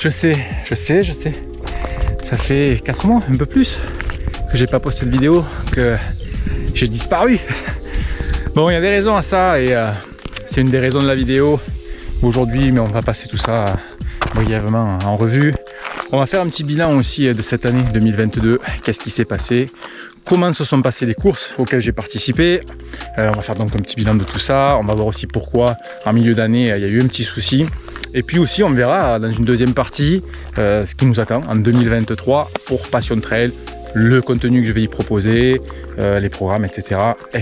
Je sais. Ça fait 4 mois, un peu plus, que j'ai pas posté de vidéo, que j'ai disparu. Bon, il y a des raisons à ça et c'est une des raisons de la vidéo aujourd'hui, mais on va passer tout ça brièvement en revue. On va faire un petit bilan aussi de cette année 2022. Qu'est-ce qui s'est passé? Comment se sont passées les courses auxquelles j'ai participé? On va faire donc un petit bilan de tout ça. On va voir aussi pourquoi en milieu d'année il y a eu un petit souci. Et puis aussi on verra dans une deuxième partie ce qui nous attend en 2023 pour Passion Trail, le contenu que je vais y proposer, les programmes, etc.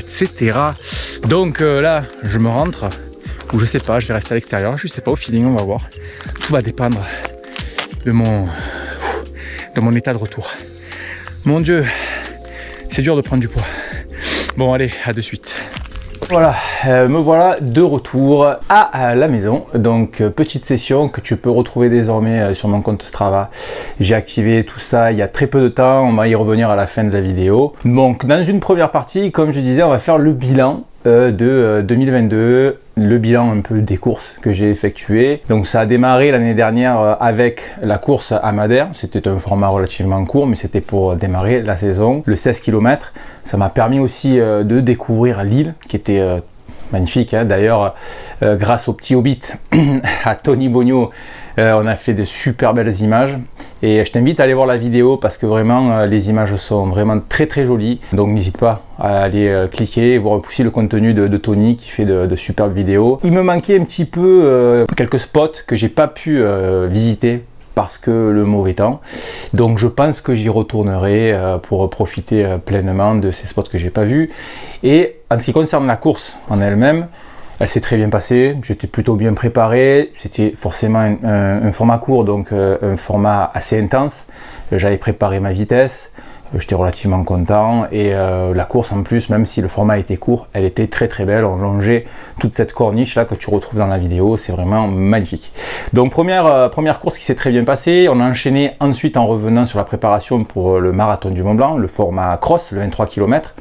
Donc là je me rentre, ou je sais pas, je vais rester à l'extérieur, je sais pas, au feeling, on va voir. Tout va dépendre de mon état de retour. Mon Dieu, c'est dur de prendre du poids. Bon allez, à de suite. Voilà, me voilà de retour à la maison. Donc petite session que tu peux retrouver désormais sur mon compte Strava. J'ai activé tout ça il y a très peu de temps, on va y revenir à la fin de la vidéo. Donc dans une première partie, comme je disais, on va faire le bilan de 2022, le bilan un peu des courses que j'ai effectuées. Donc ça a démarré l'année dernière avec la course à Madère. C'était un format relativement court, mais c'était pour démarrer la saison. Le 16 km, ça m'a permis aussi de découvrir l'île qui était magnifique, hein. D'ailleurs, grâce au petit Hobbit, à Tony Bogno, on a fait de super belles images. Et je t'invite à aller voir la vidéo parce que vraiment, les images sont vraiment très très jolies. Donc n'hésite pas à aller cliquer et voir aussi le contenu de Tony qui fait de superbes vidéos. Il me manquait un petit peu quelques spots que j'ai pas pu visiter parce que le mauvais temps. Donc je pense que j'y retournerai pour profiter pleinement de ces spots que j'ai pas vus. Et en ce qui concerne la course en elle-même, elle s'est très bien passée, j'étais plutôt bien préparé, c'était forcément un format court, donc un format assez intense. J'avais préparé ma vitesse, j'étais relativement content et la course en plus, même si le format était court, elle était très très belle. On longeait toute cette corniche là que tu retrouves dans la vidéo, c'est vraiment magnifique. Donc première course qui s'est très bien passée. On a enchaîné ensuite en revenant sur la préparation pour le marathon du Mont Blanc, le format cross, le 23 km.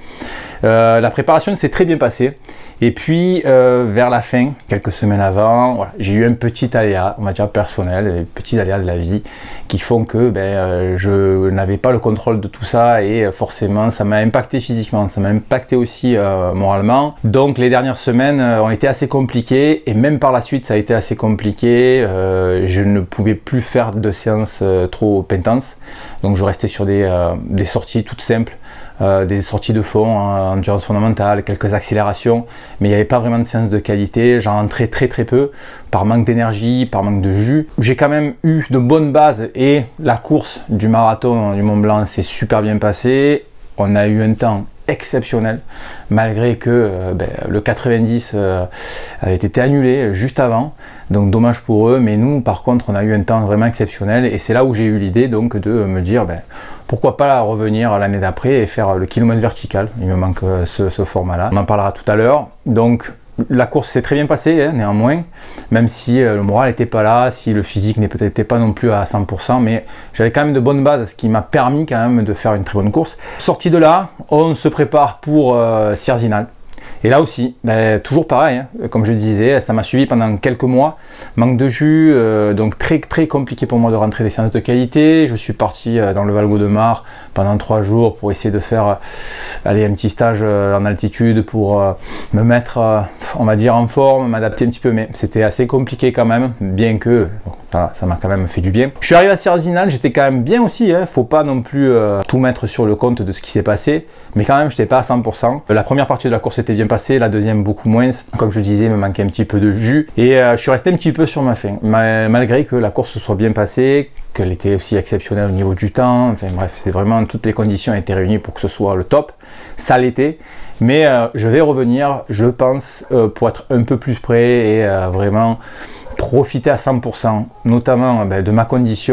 La préparation s'est très bien passée et puis vers la fin, quelques semaines avant, voilà, j'ai eu un petit aléa, on va dire personnel, des petits aléas de la vie qui font que je n'avais pas le contrôle de tout ça et forcément ça m'a impacté physiquement, ça m'a impacté aussi moralement. Donc les dernières semaines ont été assez compliquées et même par la suite ça a été assez compliqué. Je ne pouvais plus faire de séances trop intenses, donc je restais sur des sorties toutes simples. Des sorties de fond, endurance fondamentale, quelques accélérations, mais il n'y avait pas vraiment de séance de qualité. J'en rentrais très très peu, par manque d'énergie, par manque de jus. J'ai quand même eu de bonnes bases et la course du marathon du Mont Blanc s'est super bien passée. On a eu un temps exceptionnel, malgré que le 90 avait été annulé juste avant, donc dommage pour eux, mais nous par contre on a eu un temps vraiment exceptionnel et c'est là où j'ai eu l'idée donc de me dire pourquoi pas revenir l'année d'après et faire le kilomètre vertical. Il me manque ce format là, on en parlera tout à l'heure. Donc la course s'est très bien passée, hein, néanmoins, même si le moral n'était pas là, si le physique n'était pas non plus à 100%, mais j'avais quand même de bonnes bases, ce qui m'a permis quand même de faire une très bonne course. Sorti de là, on se prépare pour Sierzinal. Et là aussi, toujours pareil, hein, comme je disais, ça m'a suivi pendant quelques mois, manque de jus, donc très très compliqué pour moi de rentrer des séances de qualité. Je suis parti dans le Val-Gaudemar pendant 3 jours pour essayer de faire un petit stage en altitude pour me mettre, on va dire, en forme, m'adapter un petit peu, mais c'était assez compliqué quand même, bien que ça m'a quand même fait du bien. Je suis arrivé à Sierzinal, j'étais quand même bien aussi, hein, faut pas non plus tout mettre sur le compte de ce qui s'est passé, mais quand même j'étais pas à 100%. La première partie de la course était bien passée, la deuxième beaucoup moins. Comme je disais, il me manquait un petit peu de jus et je suis resté un petit peu sur ma faim, malgré que la course soit bien passée, qu'elle était aussi exceptionnelle au niveau du temps. Enfin bref, c'est vraiment toutes les conditions étaient réunies pour que ce soit le top. Ça l'était, mais je vais revenir, je pense, pour être un peu plus près et vraiment profiter à 100%, notamment de ma condition,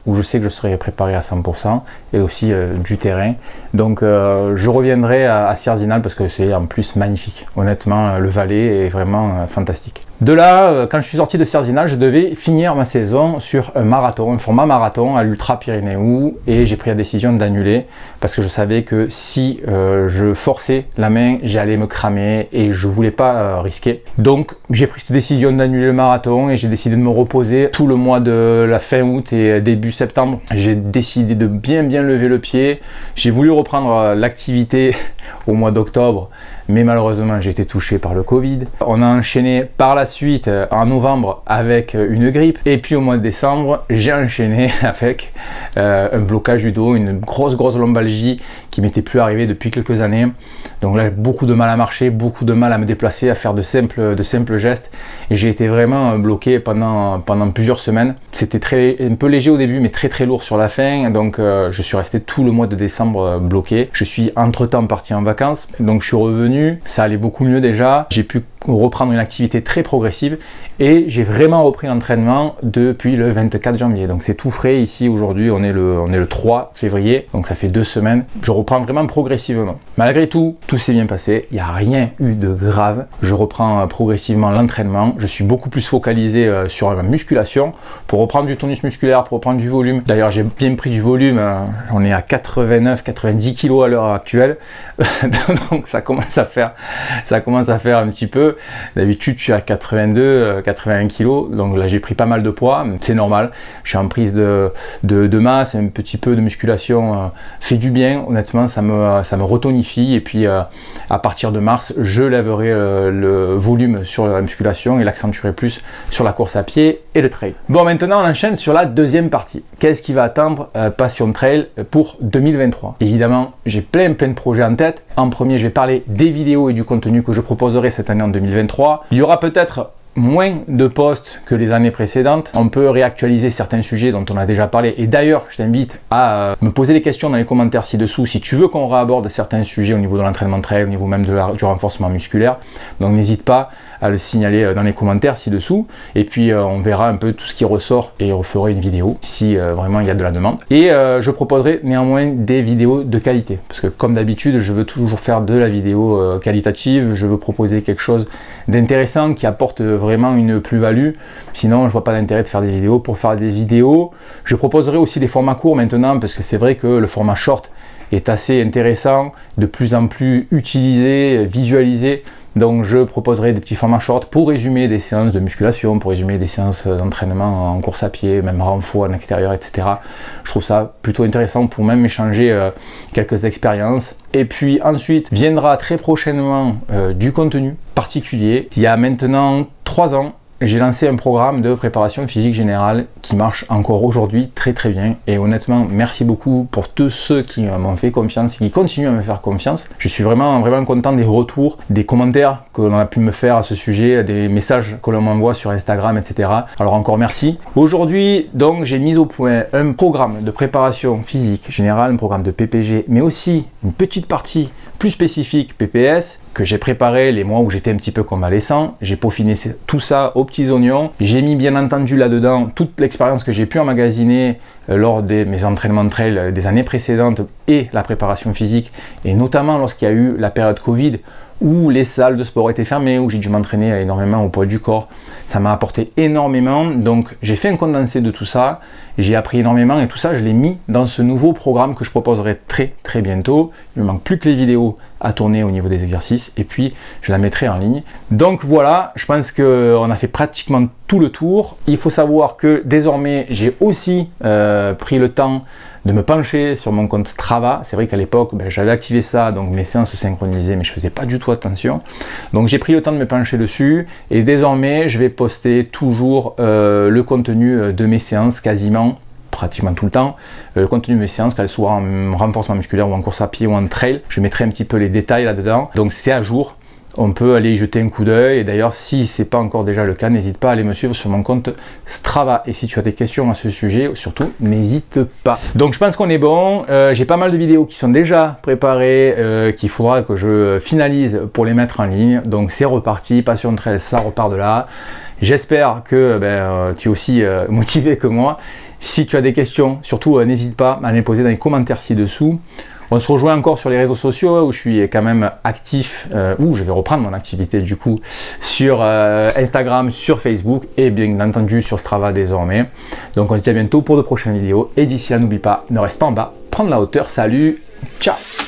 où je sais que je serai préparé à 100% et aussi du terrain. Donc je reviendrai à Sierzinal parce que c'est en plus magnifique. Honnêtement, le Valais est vraiment fantastique. De là, quand je suis sorti de Sierzinal, je devais finir ma saison sur un marathon, un format marathon à l'Ultra Pyrénéo, et j'ai pris la décision d'annuler parce que je savais que si je forçais la main, j'allais me cramer et je voulais pas risquer. Donc j'ai pris cette décision d'annuler le marathon et j'ai décidé de me reposer tout le mois de la fin août et début septembre. J'ai décidé de bien lever le pied. J'ai voulu reprendre l'activité au mois d'octobre, mais malheureusement j'ai été touché par le Covid. On a enchaîné par la suite en novembre avec une grippe, et puis au mois de décembre j'ai enchaîné avec un blocage du dos, une grosse lombalgie qui m'était plus arrivée depuis quelques années. Donc là, beaucoup de mal à marcher, beaucoup de mal à me déplacer, à faire de simples gestes, et j'ai été vraiment bloqué pendant plusieurs semaines. C'était un peu léger au début, mais très lourd sur la fin. Donc je suis resté tout le mois de décembre bloqué. Je suis entre-temps parti en vacances, donc je suis revenu, ça allait beaucoup mieux déjà. J'ai pu reprendre une activité très progressive et j'ai vraiment repris l'entraînement depuis le 24 janvier. Donc c'est tout frais ici aujourd'hui, on est le 3 février, donc ça fait 2 semaines. Je reprends vraiment progressivement. Malgré tout s'est bien passé, il n'y a rien eu de grave. Je reprends progressivement l'entraînement, je suis beaucoup plus focalisé sur la musculation pour reprendre du tonus musculaire, pour reprendre du volume. D'ailleurs j'ai bien pris du volume, j'en ai à 89-90 kg à l'heure actuelle, donc ça commence à faire un petit peu. D'habitude je suis à 82-81 kg, donc là j'ai pris pas mal de poids, c'est normal. Je suis en prise de masse, un petit peu de musculation fait du bien, honnêtement ça me retonifie, et puis à partir de mars je lèverai le volume sur la musculation et l'accentuerai plus sur la course à pied et le trail. Bon, maintenant on enchaîne sur la deuxième partie. Qu'est-ce qui va attendre Passion Trail pour 2023? Évidemment j'ai plein de projets en tête. En premier, je vais parler des vidéos et du contenu que je proposerai cette année en 2023. Il y aura peut-être moins de posts que les années précédentes. On peut réactualiser certains sujets dont on a déjà parlé, et d'ailleurs je t'invite à me poser des questions dans les commentaires ci-dessous si tu veux qu'on réaborde certains sujets au niveau de l'entraînement trail, au niveau même du renforcement musculaire. Donc n'hésite pas à le signaler dans les commentaires ci-dessous, et puis on verra un peu tout ce qui ressort et on fera une vidéo si vraiment il y a de la demande. Et je proposerai néanmoins des vidéos de qualité, parce que comme d'habitude je veux toujours faire de la vidéo qualitative, je veux proposer quelque chose d'intéressant qui apporte vraiment une plus-value. Sinon je vois pas d'intérêt de faire des vidéos pour faire des vidéos. Je proposerai aussi des formats courts maintenant, parce que c'est vrai que le format short est assez intéressant, de plus en plus utilisé, visualisé. Donc je proposerai des petits formats short pour résumer des séances de musculation, pour résumer des séances d'entraînement en course à pied, même renfort en extérieur, etc. Je trouve ça plutôt intéressant pour même échanger quelques expériences. Et puis ensuite viendra très prochainement du contenu particulier. Il y a maintenant 3 ans, j'ai lancé un programme de préparation physique générale qui marche encore aujourd'hui très bien, et honnêtement merci beaucoup pour tous ceux qui m'ont fait confiance et qui continuent à me faire confiance. Je suis vraiment content des retours, des commentaires que l'on a pu me faire à ce sujet, des messages que l'on m'envoie sur Instagram, etc. Alors encore merci. Aujourd'hui donc j'ai mis au point un programme de préparation physique générale, un programme de PPG, mais aussi une petite partie plus spécifique PPS que j'ai préparé les mois où j'étais un petit peu convalescent. J'ai peaufiné tout ça aux petits oignons. J'ai mis bien entendu là-dedans toute l'expérience que j'ai pu emmagasiner lors de mes entraînements de trail des années précédentes et la préparation physique, et notamment lorsqu'il y a eu la période Covid où les salles de sport étaient fermées, où j'ai dû m'entraîner énormément au poids du corps. Ça m'a apporté énormément, donc j'ai fait un condensé de tout ça, j'ai appris énormément, et tout ça je l'ai mis dans ce nouveau programme que je proposerai très bientôt. Il me manque plus que les vidéos à tourner au niveau des exercices, et puis je la mettrai en ligne. Donc voilà, je pense qu'on a fait pratiquement tout le tour. Il faut savoir que désormais j'ai aussi pris le temps de me pencher sur mon compte Strava. C'est vrai qu'à l'époque j'avais activé ça, donc mes séances se synchronisaient, mais je faisais pas du tout attention. Donc j'ai pris le temps de me pencher dessus, et désormais je vais poster toujours le contenu de mes séances pratiquement tout le temps, le contenu de mes séances, qu'elles soient en renforcement musculaire ou en course à pied ou en trail. Je mettrai un petit peu les détails là-dedans, donc c'est à jour. on peut aller y jeter un coup d'œil. Et d'ailleurs, si ce n'est pas encore déjà le cas, n'hésite pas à aller me suivre sur mon compte Strava. Et si tu as des questions à ce sujet, surtout, n'hésite pas. Donc je pense qu'on est bon. J'ai pas mal de vidéos qui sont déjà préparées, qu'il faudra que je finalise pour les mettre en ligne. Donc c'est reparti, Passion Trail, ça repart de là. J'espère que tu es aussi motivé que moi. Si tu as des questions, surtout n'hésite pas à les poser dans les commentaires ci-dessous. On se rejoint encore sur les réseaux sociaux où je suis quand même actif, où je vais reprendre mon activité du coup sur Instagram, sur Facebook et bien entendu sur Strava désormais. Donc on se dit à bientôt pour de prochaines vidéos et d'ici là n'oublie pas, ne reste pas en bas, prendre la hauteur, salut, ciao.